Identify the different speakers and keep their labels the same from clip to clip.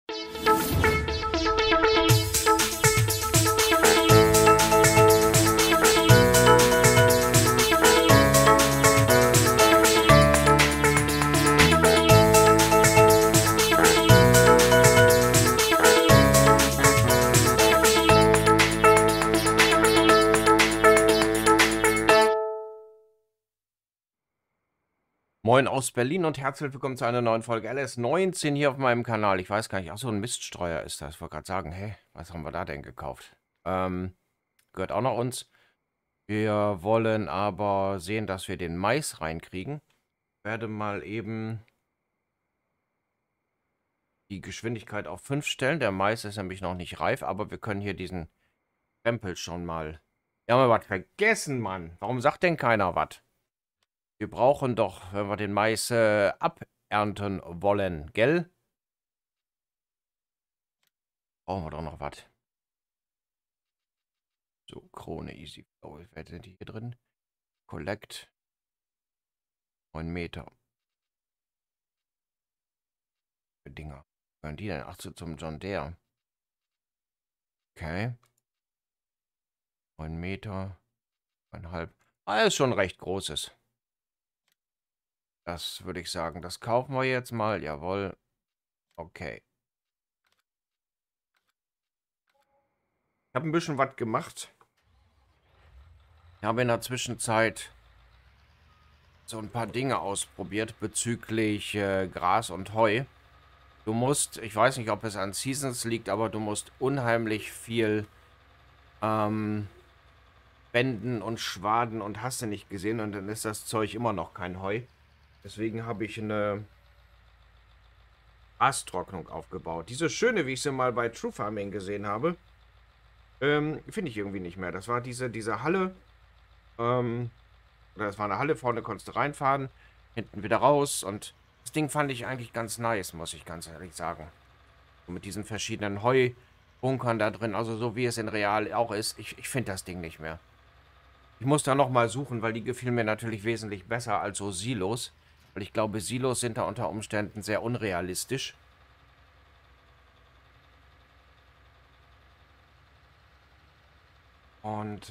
Speaker 1: Moin aus Berlin und herzlich willkommen zu einer neuen Folge LS19 hier auf meinem Kanal. Ich weiß gar nicht, ach so, ein Miststreuer ist das. Ich wollte gerade sagen, hä, was haben wir da denn gekauft? Gehört auch noch uns. Wir wollen aber sehen, dass wir den Mais reinkriegen. Ich werde mal eben die Geschwindigkeit auf 5 stellen. Der Mais ist nämlich noch nicht reif, aber wir können hier diesen Krempel schon mal... Ja, haben wir was vergessen, Mann. Warum sagt denn keiner was? Wir brauchen doch, wenn wir den Mais abernten wollen, gell? Brauchen wir doch noch was. So, Krone, Easy Flow. Wer sind die hier drin? Collect. 9 Meter. Für Dinger. Gehören die denn? Ach, zum John Deere. Okay. 9 Meter. 1,5. Ah, ist schon recht großes. Das würde ich sagen. Das kaufen wir jetzt mal. Jawohl. Okay. Ich habe ein bisschen was gemacht. Ich habe in der Zwischenzeit so ein paar Dinge ausprobiert bezüglich Gras und Heu. Du musst, ich weiß nicht, ob es an Seasons liegt, aber du musst unheimlich viel Wenden und Schwaden und hast du nicht gesehen und dann ist das Zeug immer noch kein Heu. Deswegen habe ich eine Grastrocknung aufgebaut. Diese schöne, wie ich sie mal bei True Farming gesehen habe, finde ich irgendwie nicht mehr. Das war diese Halle, oder das war eine Halle, vorne konntest du reinfahren, hinten wieder raus und das Ding fand ich eigentlich ganz nice, muss ich ganz ehrlich sagen. Und mit diesen verschiedenen Heubunkern da drin, also so wie es in Real auch ist, ich finde das Ding nicht mehr. Ich muss da nochmal suchen, weil die gefielen mir natürlich wesentlich besser als so Silos. Weil ich glaube, Silos sind da unter Umständen sehr unrealistisch. Und,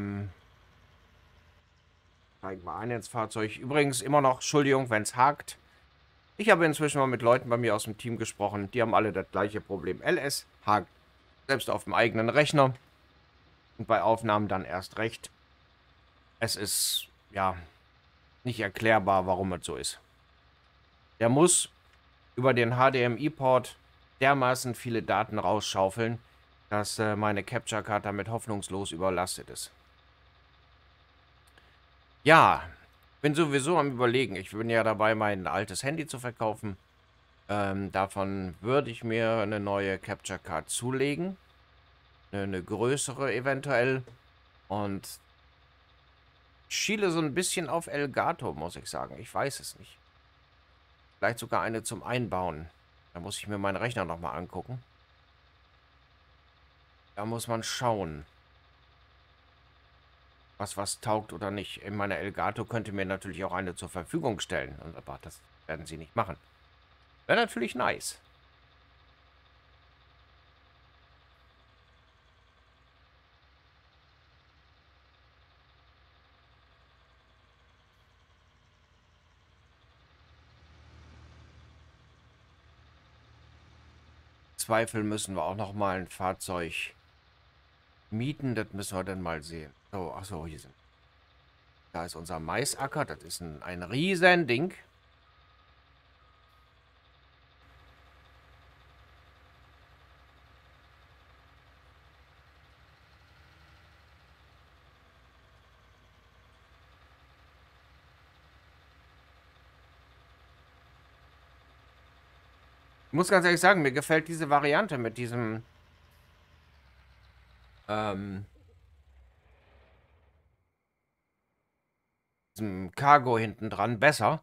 Speaker 1: steig mal ein ins Fahrzeug. Übrigens immer noch, Entschuldigung, wenn es hakt. Ich habe inzwischen mal mit Leuten bei mir aus dem Team gesprochen. Die haben alle das gleiche Problem. LS hakt selbst auf dem eigenen Rechner. Und bei Aufnahmen dann erst recht. Es ist, ja, nicht erklärbar, warum es so ist. Der muss über den HDMI-Port dermaßen viele Daten rausschaufeln, dass meine Capture Card damit hoffnungslos überlastet ist. Ja, bin sowieso am Überlegen. Ich bin ja dabei, mein altes Handy zu verkaufen. Davon würde ich mir eine neue Capture Card zulegen. Eine größere eventuell. Und schiele so ein bisschen auf Elgato, muss ich sagen. Ich weiß es nicht. Vielleicht sogar eine zum Einbauen. Da muss ich mir meinen Rechner nochmal angucken. Da muss man schauen, was taugt oder nicht. In meiner Elgato könnte mir natürlich auch eine zur Verfügung stellen. Aber das werden sie nicht machen. Wäre natürlich nice. Zweifel müssen wir auch noch mal ein Fahrzeug mieten. Das müssen wir dann mal sehen. So, achso, hier sind. Da ist unser Maisacker. Das ist ein riesen Ding. Ich muss ganz ehrlich sagen, mir gefällt diese Variante mit diesem diesem Cargo hinten dran besser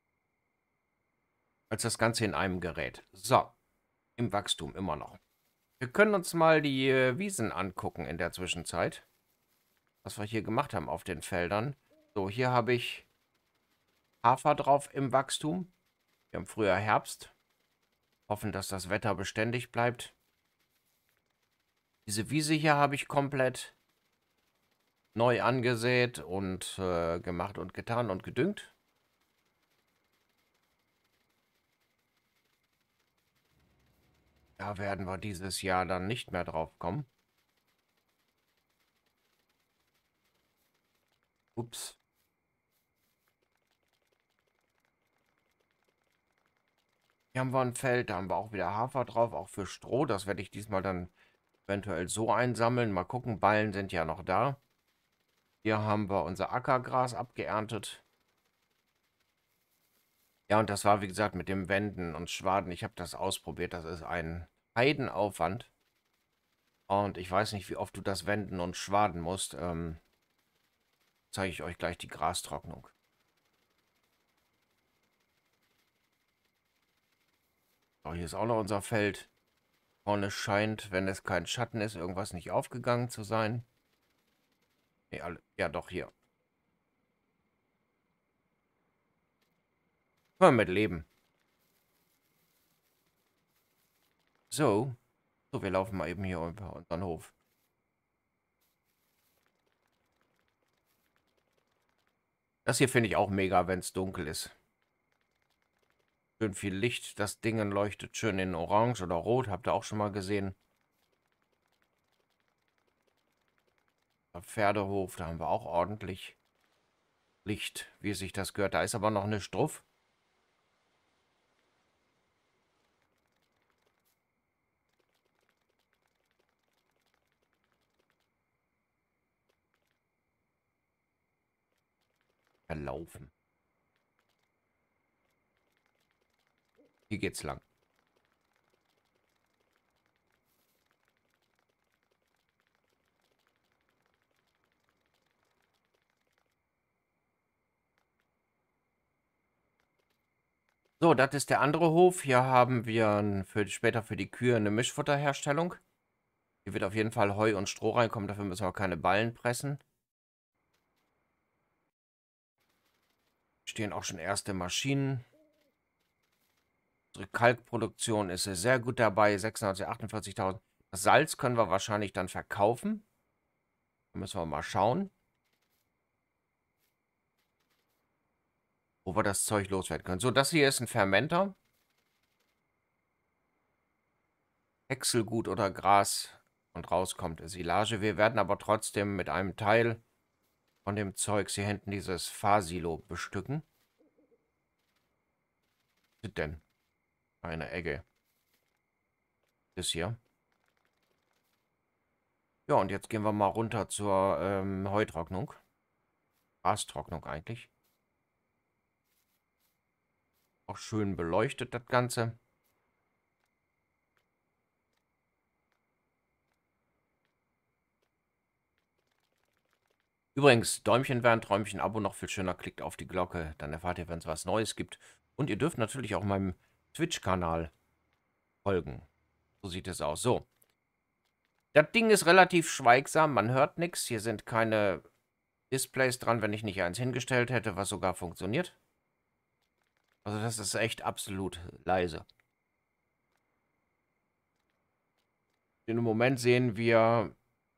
Speaker 1: als das Ganze in einem Gerät. So, im Wachstum immer noch. Wir können uns mal die Wiesen angucken in der Zwischenzeit. Was wir hier gemacht haben auf den Feldern. So, hier habe ich Hafer drauf im Wachstum. Wir haben früher Herbst. Hoffen, dass das Wetter beständig bleibt. Diese Wiese hier habe ich komplett neu angesät und gemacht und getan und gedüngt. Da werden wir dieses Jahr dann nicht mehr drauf kommen. Ups. Hier haben wir ein Feld, da haben wir auch wieder Hafer drauf, auch für Stroh. Das werde ich diesmal dann eventuell so einsammeln. Mal gucken, Ballen sind ja noch da. Hier haben wir unser Ackergras abgeerntet. Ja, und das war, wie gesagt, mit dem Wenden und Schwaden. Ich habe das ausprobiert. Das ist ein Heidenaufwand. Und ich weiß nicht, wie oft du das wenden und schwaden musst. Zeige ich euch gleich die Grastrocknung. So, hier ist auch noch unser Feld. Vorne scheint, wenn es kein Schatten ist, irgendwas nicht aufgegangen zu sein. Nee, ja, doch, hier. Können wir mit leben. So. So, wir laufen mal eben hier über unseren Hof. Das hier finde ich auch mega, wenn es dunkel ist. Schön viel Licht. Das Ding leuchtet schön in Orange oder Rot. Habt ihr auch schon mal gesehen. Der Pferdehof, da haben wir auch ordentlich Licht, wie sich das gehört. Da ist aber noch eine Struff. Verlaufen. Hier geht's lang. So, das ist der andere Hof. Hier haben wir später für die Kühe eine Mischfutterherstellung. Hier wird auf jeden Fall Heu und Stroh reinkommen. Dafür müssen wir keine Ballen pressen. Stehen auch schon erste Maschinen. Unsere Kalkproduktion ist sehr gut dabei. 648.000. Das Salz können wir wahrscheinlich dann verkaufen. Da müssen wir mal schauen, wo wir das Zeug loswerden können. So, das hier ist ein Fermenter. Häckselgut oder Gras und rauskommt Silage. Wir werden aber trotzdem mit einem Teil von dem Zeugs hier hinten dieses Fahrsilo bestücken. Was ist denn? Eine Egge. Das hier. Ja, und jetzt gehen wir mal runter zur Heutrocknung. Grastrocknung eigentlich. Auch schön beleuchtet das Ganze. Übrigens, Däumchen wären Träumchen, Abo noch viel schöner. Klickt auf die Glocke, dann erfahrt ihr, wenn es was Neues gibt. Und ihr dürft natürlich auch meinem Twitch-Kanal folgen. So sieht es aus. So. Das Ding ist relativ schweigsam, man hört nichts. Hier sind keine Displays dran, wenn ich nicht eins hingestellt hätte, was sogar funktioniert. Also das ist echt absolut leise. Im Moment sehen wir...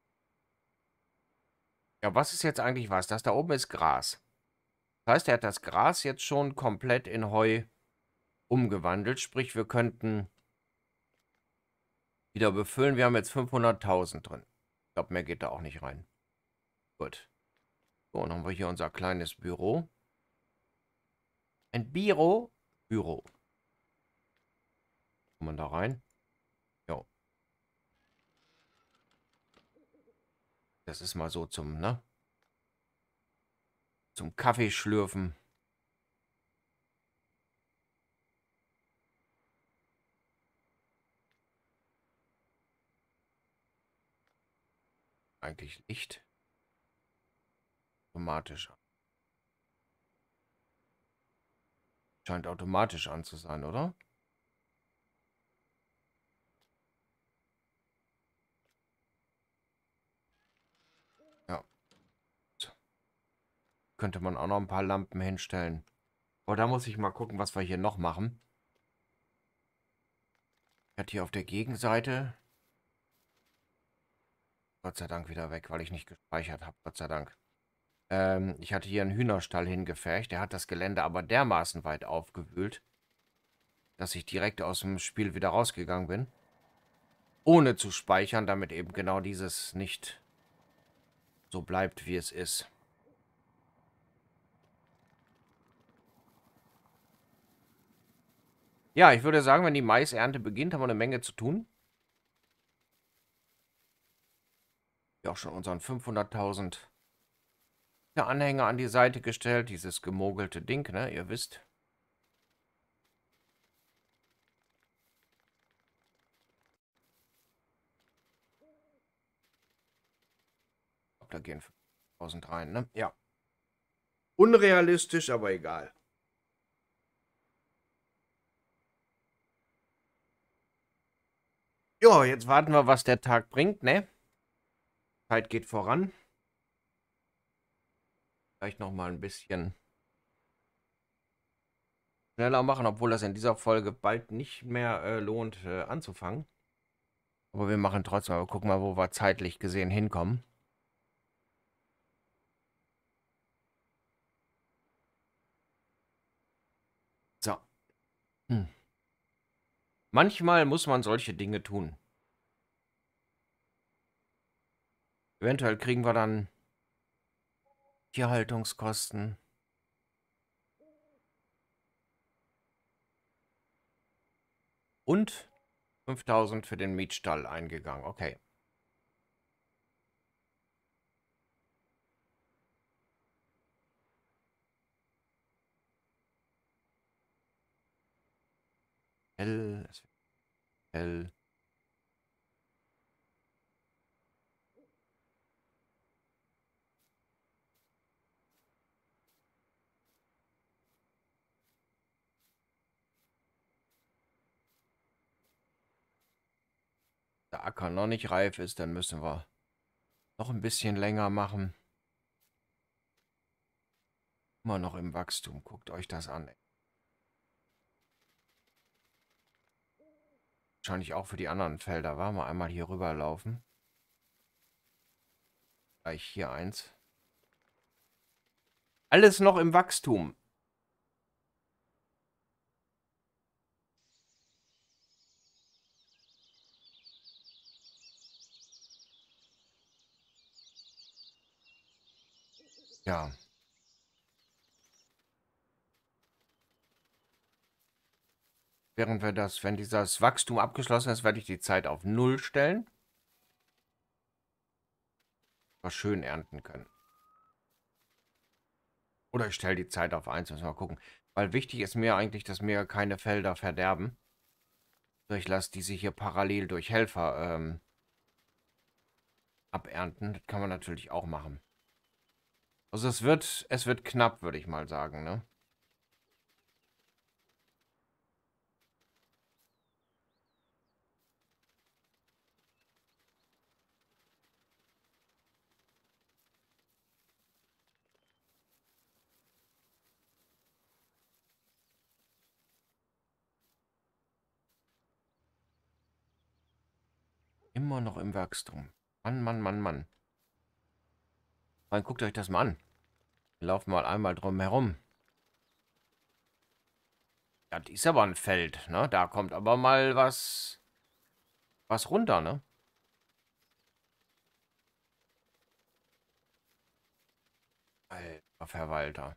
Speaker 1: Ja, was ist jetzt eigentlich was? Das da oben ist Gras. Das heißt, er hat das Gras jetzt schon komplett in Heu umgewandelt. Sprich, wir könnten wieder befüllen. Wir haben jetzt 500.000 drin. Ich glaube, mehr geht da auch nicht rein. Gut. So, dann haben wir hier unser kleines Büro. Ein Büro. Büro. Kommt man da rein? Jo. Das ist mal so zum, ne? Zum Kaffeeschlürfen. Eigentlich Licht. Automatisch. Scheint automatisch an zu sein, oder? Ja. So. Könnte man auch noch ein paar Lampen hinstellen. Aber da muss ich mal gucken, was wir hier noch machen. Hat hier auf der Gegenseite. Gott sei Dank wieder weg, weil ich nicht gespeichert habe. Gott sei Dank. Ich hatte hier einen Hühnerstall hingepfercht. Der hat das Gelände aber dermaßen weit aufgewühlt, dass ich direkt aus dem Spiel wieder rausgegangen bin. Ohne zu speichern, damit eben genau dieses nicht so bleibt, wie es ist. Ja, ich würde sagen, wenn die Maisernte beginnt, haben wir eine Menge zu tun. Ja, auch schon unseren 500.000 Anhänger an die Seite gestellt. Dieses gemogelte Ding, ne? Ihr wisst. Ich glaube, da gehen 5.000 rein, ne? Ja. Unrealistisch, aber egal. Ja, jetzt warten wir, was der Tag bringt, ne? Zeit geht voran. Vielleicht noch mal ein bisschen schneller machen, obwohl das in dieser Folge bald nicht mehr lohnt anzufangen. Aber wir machen trotzdem, aber gucken mal, wo wir zeitlich gesehen hinkommen. So. Manchmal muss man solche Dinge tun. Eventuell kriegen wir dann Tierhaltungskosten. Und 5.000 für den Mietstall eingegangen. Okay. Hell. Hell. Der Acker noch nicht reif ist, dann müssen wir noch ein bisschen länger machen. Immer noch im Wachstum. Guckt euch das an. Wahrscheinlich auch für die anderen Felder. War mal einmal hier rüberlaufen. Gleich hier eins. Alles noch im Wachstum. Ja. Wenn dieses Wachstum abgeschlossen ist, werde ich die Zeit auf 0 stellen. Was schön ernten können. Oder ich stelle die Zeit auf 1, müssen wir mal gucken. Weil wichtig ist mir eigentlich, dass mir keine Felder verderben. Ich lasse diese hier parallel durch Helfer abernten. Das kann man natürlich auch machen. Also es wird knapp, würde ich mal sagen, ne? Immer noch im Wachstum. Mann, Mann, Mann, Mann. Dann guckt euch das mal an. Wir laufen mal einmal drum herum. Ja, das ist aber ein Feld, ne? Da kommt aber mal was runter, ne? Alter Verwalter.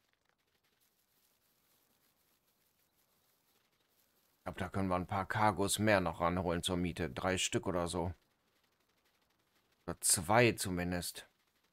Speaker 1: Ich glaube, da können wir ein paar Cargos mehr noch ranholen zur Miete. 3 Stück oder so. Oder 2 zumindest.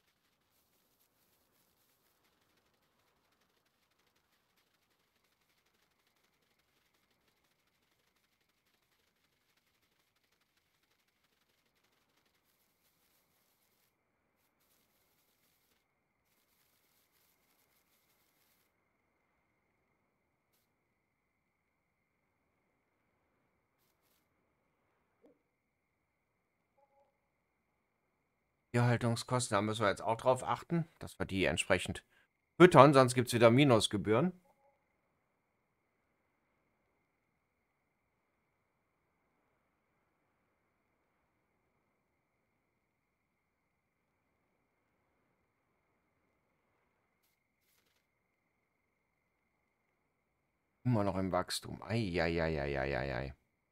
Speaker 1: Tierhaltungskosten, da müssen wir jetzt auch drauf achten, dass wir die entsprechend füttern, sonst gibt es wieder Minusgebühren. Immer noch im Wachstum. Eieieiei.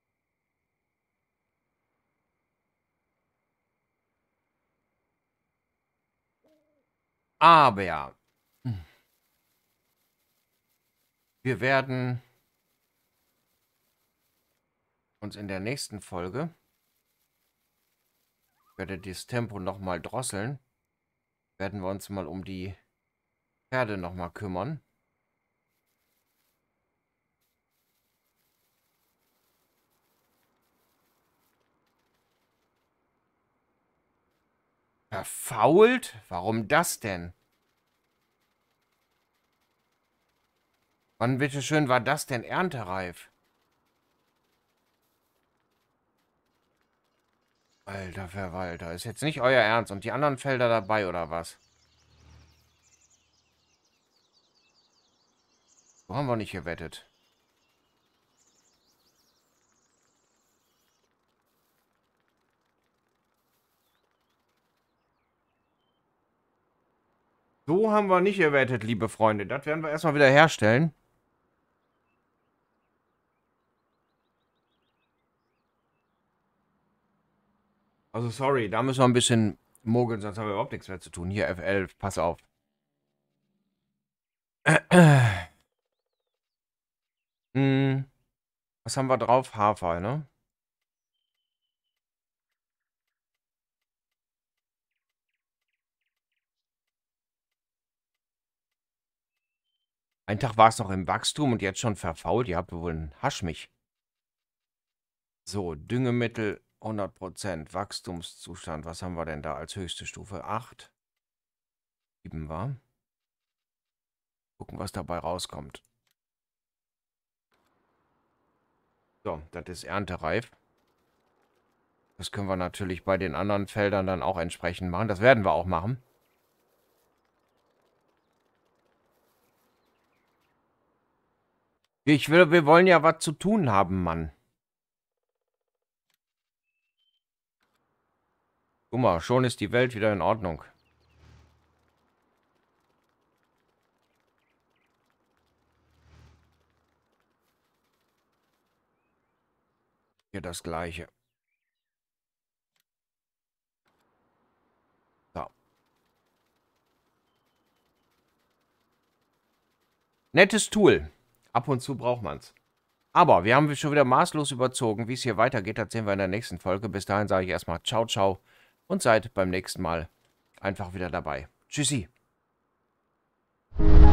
Speaker 1: Aber ja. Wir werden uns in der nächsten Folge, ich werde das Tempo nochmal drosseln, werden wir uns mal um die Pferde nochmal kümmern. Verfault? Warum das denn? Wann bitteschön war das denn erntereif? Alter Verwalter, ist jetzt nicht euer Ernst. Und die anderen Felder dabei, oder was? So haben wir nicht gewettet. So haben wir nicht gewettet, liebe Freunde. Das werden wir erstmal wieder herstellen. Also sorry, da müssen wir ein bisschen mogeln, sonst haben wir überhaupt nichts mehr zu tun. Hier F11, pass auf. Was haben wir drauf? Hafer, ne? Ein Tag war es noch im Wachstum und jetzt schon verfault. Ihr habt wohl einen Haschmich. So, Düngemittel 100%. Wachstumszustand. Was haben wir denn da als höchste Stufe? 8. 7 war. Gucken, was dabei rauskommt. So, das ist erntereif. Das können wir natürlich bei den anderen Feldern dann auch entsprechend machen. Das werden wir auch machen. Wir wollen ja was zu tun haben, Mann. Guck mal, schon ist die Welt wieder in Ordnung. Hier das Gleiche. So. Nettes Tool. Ab und zu braucht man es. Aber wir haben schon wieder maßlos überzogen. Wie es hier weitergeht, das sehen wir in der nächsten Folge. Bis dahin sage ich erstmal ciao, ciao und seid beim nächsten Mal einfach wieder dabei. Tschüssi.